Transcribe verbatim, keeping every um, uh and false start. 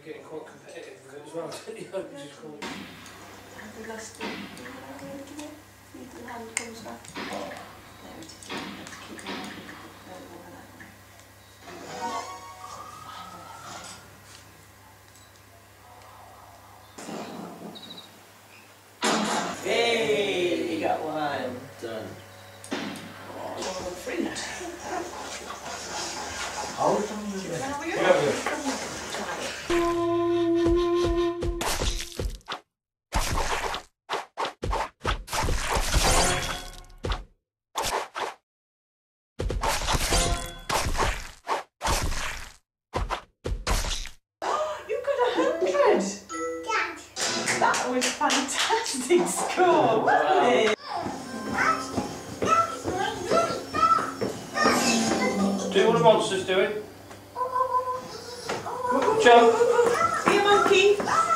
getting quite competitive with it as well, don't you? Which is cool. Have we lost it? Need the hand comes back. There it is. Let's keep it on. Hey, you got one. Done. Oh, free now. Hold on. You have it. That was fantastic score, wasn't it? Do what the monster's doing. Jump. See you, monkey.